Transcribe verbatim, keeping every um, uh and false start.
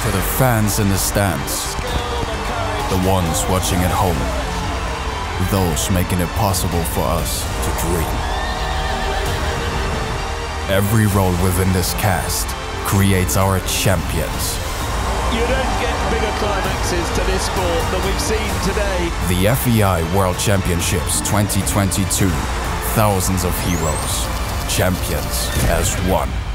To the fans in the stands, the ones watching at home, those making it possible for us to dream. Every role within this cast creates our champions. You don't get bigger climaxes to this sport than we've seen today. The F E I World Championships twenty twenty-two. Thousands of heroes, champions as one.